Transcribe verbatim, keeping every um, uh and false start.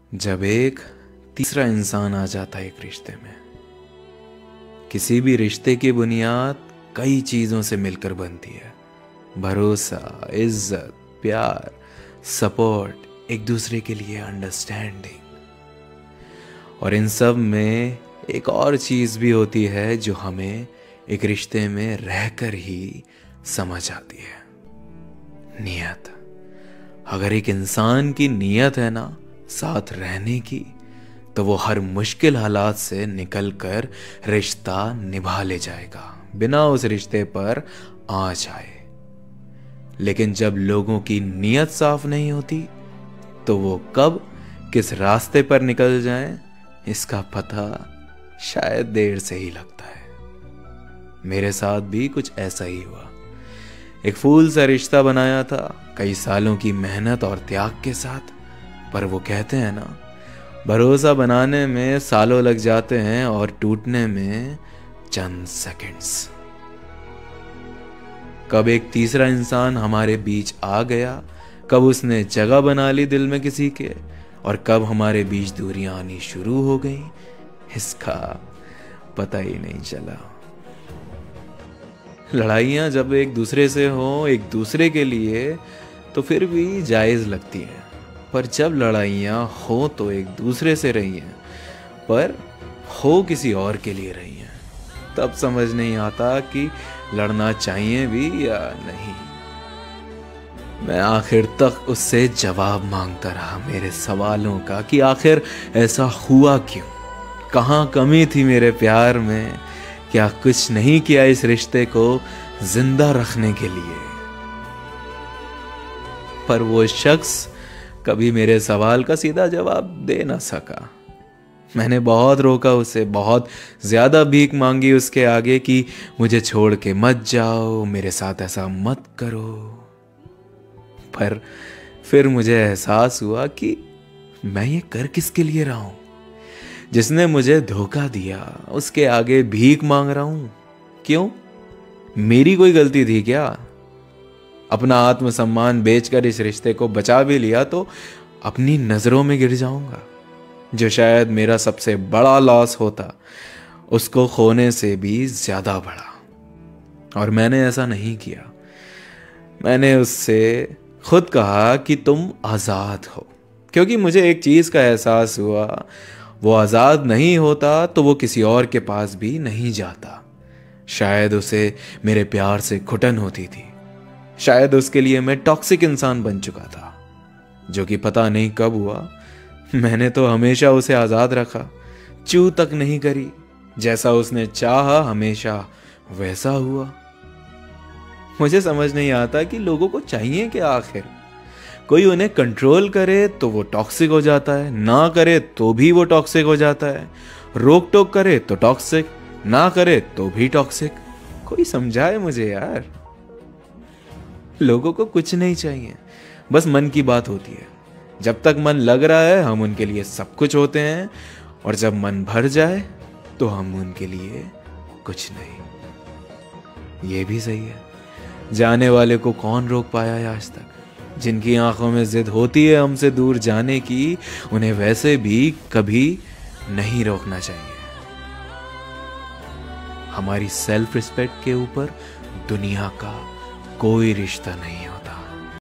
जब एक तीसरा इंसान आ जाता है एक रिश्ते में। किसी भी रिश्ते की बुनियाद कई चीजों से मिलकर बनती है। भरोसा, इज्जत, प्यार, सपोर्ट, एक दूसरे के लिए अंडरस्टैंडिंग। और इन सब में एक और चीज भी होती है जो हमें एक रिश्ते में रहकर ही समझ आती है, नियत। अगर एक इंसान की नियत है ना साथ रहने की, तो वो हर मुश्किल हालात से निकलकर रिश्ता निभा ले जाएगा, बिना उस रिश्ते पर आँच आए। लेकिन जब लोगों की नियत साफ नहीं होती, तो वो कब किस रास्ते पर निकल जाएं, इसका पता शायद देर से ही लगता है। मेरे साथ भी कुछ ऐसा ही हुआ। एक फूल सा रिश्ता बनाया था, कई सालों की मेहनत और त्याग के साथ। पर वो कहते हैं ना, भरोसा बनाने में सालों लग जाते हैं और टूटने में चंद सेकंड्स। कब एक तीसरा इंसान हमारे बीच आ गया, कब उसने जगह बना ली दिल में किसी के, और कब हमारे बीच दूरियां आनी शुरू हो गई, इसका पता ही नहीं चला। लड़ाइयां जब एक दूसरे से हो, एक दूसरे के लिए, तो फिर भी जायज लगती हैं। पर जब लड़ाइयां हो तो एक दूसरे से रही हैं, पर हो किसी और के लिए रही हैं, तब समझ नहीं आता कि लड़ना चाहिए भी या नहीं। मैं आखिर तक उससे जवाब मांगता रहा मेरे सवालों का कि आखिर ऐसा हुआ क्यों, कहाँ कमी थी मेरे प्यार में, क्या कुछ नहीं किया इस रिश्ते को जिंदा रखने के लिए। पर वो शख्स कभी मेरे सवाल का सीधा जवाब दे ना सका। मैंने बहुत रोका उसे, बहुत ज्यादा भीख मांगी उसके आगे कि मुझे छोड़ के मत जाओ, मेरे साथ ऐसा मत करो। पर फिर मुझे एहसास हुआ कि मैं ये कर किसके लिए रहा हूं। जिसने मुझे धोखा दिया उसके आगे भीख मांग रहा हूं। क्यों? मेरी कोई गलती थी क्या? अपना आत्मसम्मान बेचकर इस रिश्ते को बचा भी लिया तो अपनी नजरों में गिर जाऊंगा। जो शायद मेरा सबसे बड़ा लॉस होता, उसको खोने से भी ज्यादा बड़ा। और मैंने ऐसा नहीं किया। मैंने उससे खुद कहा कि तुम आजाद हो, क्योंकि मुझे एक चीज का एहसास हुआ, वो आजाद नहीं होता तो वो किसी और के पास भी नहीं जाता। शायद उसे मेरे प्यार से घुटन होती थी। शायद उसके लिए मैं टॉक्सिक इंसान बन चुका था, जो कि पता नहीं कब हुआ। मैंने तो हमेशा उसे आजाद रखा, चू तक नहीं करी। जैसा उसने चाहा हमेशा वैसा हुआ। मुझे समझ नहीं आता कि लोगों को चाहिए क्या आखिर। कोई उन्हें कंट्रोल करे तो वो टॉक्सिक हो जाता है, ना करे तो भी वो टॉक्सिक हो जाता है। रोक टोक करे तो टॉक्सिक, ना करे तो भी टॉक्सिक। कोई समझाए मुझे यार। लोगों को कुछ नहीं चाहिए, बस मन की बात होती है। जब तक मन लग रहा है हम उनके लिए सब कुछ होते हैं, और जब मन भर जाए तो हम उनके लिए कुछ नहीं। ये भी सही है, जाने वाले को कौन रोक पाया है आज तक। जिनकी आंखों में जिद होती है हमसे दूर जाने की, उन्हें वैसे भी कभी नहीं रोकना चाहिए। हमारी सेल्फ रिस्पेक्ट के ऊपर दुनिया का कोई रिश्ता नहीं हो